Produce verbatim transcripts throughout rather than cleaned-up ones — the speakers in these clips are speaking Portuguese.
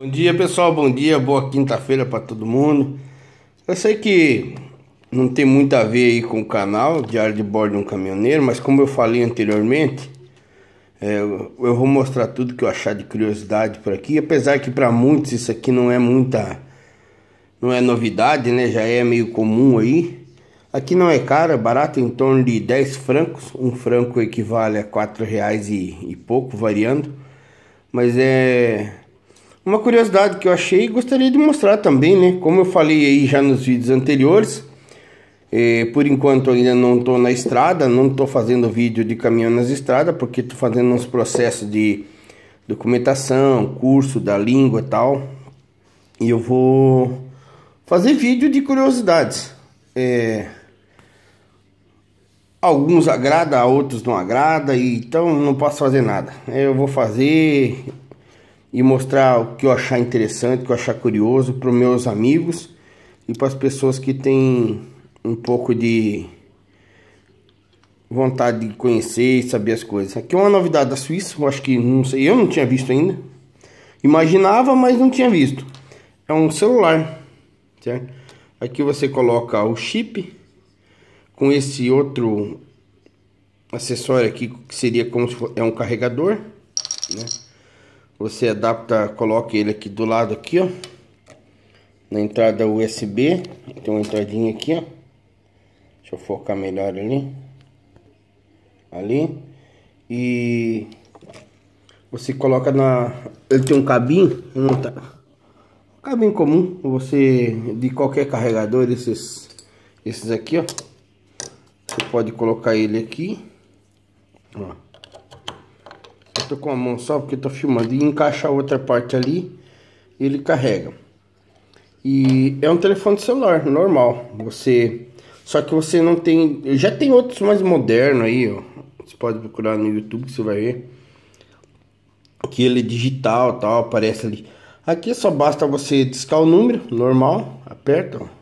Bom dia, pessoal, bom dia, boa quinta-feira para todo mundo. Eu sei que não tem muito a ver aí com o canal Diário de Bordo de um Caminhoneiro, mas como eu falei anteriormente, é, eu vou mostrar tudo que eu achar de curiosidade por aqui. Apesar que para muitos isso aqui não é muita, não é novidade, né? Já é meio comum aí. Aqui não é caro, é barato, em torno de dez francos. Um franco equivale a quatro reais e, e pouco, variando. Mas é uma curiosidade que eu achei e gostaria de mostrar também, né? Como eu falei aí já nos vídeos anteriores, eh, por enquanto ainda não estou na estrada, não estou fazendo vídeo de caminhão nas estradas, porque estou fazendo uns processos de documentação, curso da língua e tal. E eu vou fazer vídeo de curiosidades. É... Alguns agrada, outros não agrada, e então não posso fazer nada. Eu vou fazer e mostrar o que eu achar interessante, o que eu achar curioso para os meus amigos e para as pessoas que têm um pouco de vontade de conhecer e saber as coisas. Aqui é uma novidade da Suíça, eu acho que não sei, eu não tinha visto ainda. Imaginava, mas não tinha visto. É um celular, certo? Aqui você coloca o chip com esse outro acessório aqui que seria como se fosse, é um carregador, né? Você adapta, coloca ele aqui do lado aqui, ó, na entrada U S B, tem uma entradinha aqui, ó. Deixa eu focar melhor ali. Ali. E você coloca na, ele tem um cabinho, não tá. Um cabinho comum, você de qualquer carregador, esses esses aqui, ó. Você pode colocar ele aqui, ó. Eu tô com a mão só porque eu tô filmando, e encaixa a outra parte ali, ele carrega. E é um telefone celular normal. Você, só que você não tem, já tem outros mais modernos aí, ó. Você pode procurar no YouTube que você vai ver que ele é digital, tal, aparece ali. Aqui só basta você discar o número normal, aperta, ó,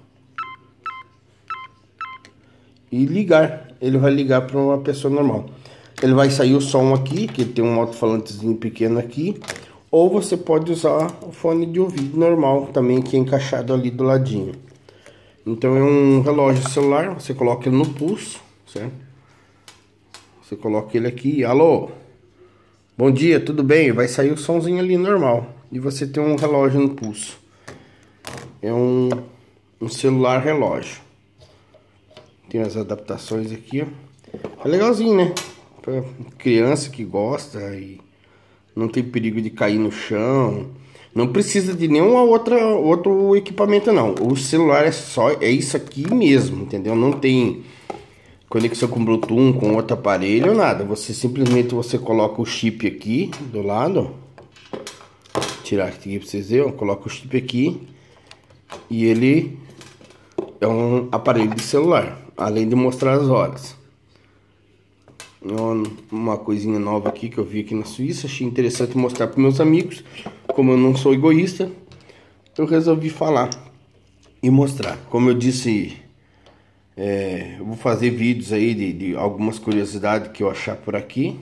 e ligar. Ele vai ligar para uma pessoa normal. Ele vai sair o som aqui, que tem um alto-falantezinho pequeno aqui. Ou você pode usar o fone de ouvido normal também, que é encaixado ali do ladinho. Então é um relógio celular, você coloca ele no pulso, certo? Você coloca ele aqui, alô, bom dia, tudo bem? Vai sair o somzinho ali normal. E você tem um relógio no pulso. É um, um celular relógio. Tem as adaptações aqui, ó. É legalzinho, né? Pra criança que gosta e não tem perigo de cair no chão. Não precisa de nenhuma outra outro equipamento não. O celular é só é isso aqui mesmo, entendeu? Não tem conexão com Bluetooth, com outro aparelho ou nada. Você simplesmente você coloca o chip aqui do lado. Vou tirar aqui para vocês verem, coloca o chip aqui e ele é um aparelho de celular, além de mostrar as horas. Uma coisinha nova aqui que eu vi aqui na Suíça, achei interessante mostrar para meus amigos. Como eu não sou egoísta, eu resolvi falar e mostrar. Como eu disse, é, eu vou fazer vídeos aí de, de algumas curiosidades que eu achar por aqui.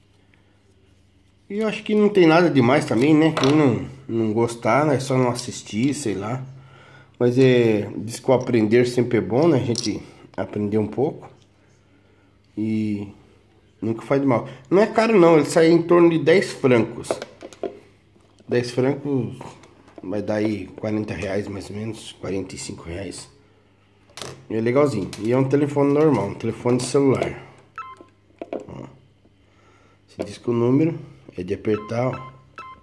E eu acho que não tem nada demais também, né? Quem não, não gostar, né? É só não assistir, sei lá. Mas é, diz que o aprender sempre é bom, né? A gente aprender um pouco. E nunca faz de mal. Não é caro não, ele sai em torno de dez francos. dez francos vai dar aí quarenta reais mais ou menos, quarenta e cinco reais. E é legalzinho. E é um telefone normal, um telefone celular. Ó. Você diz que o número é de apertar, ó,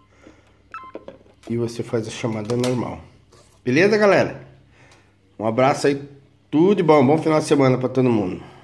e você faz a chamada normal. Beleza, galera? Um abraço aí, tudo de bom, bom final de semana para todo mundo.